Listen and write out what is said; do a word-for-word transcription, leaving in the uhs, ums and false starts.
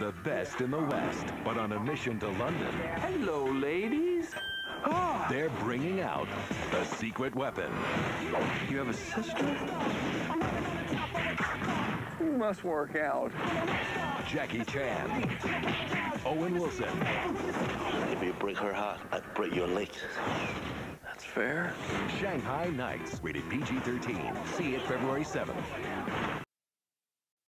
the best in the West, but on a mission to London. Hello, ladies. Oh. They're bringing out the secret weapon. You have a sister? Must work out. Jackie Chan. Owen Wilson. If you break her heart, I break your leg. That's fair. Shanghai Nights, rated P G thirteen. See it February seventh.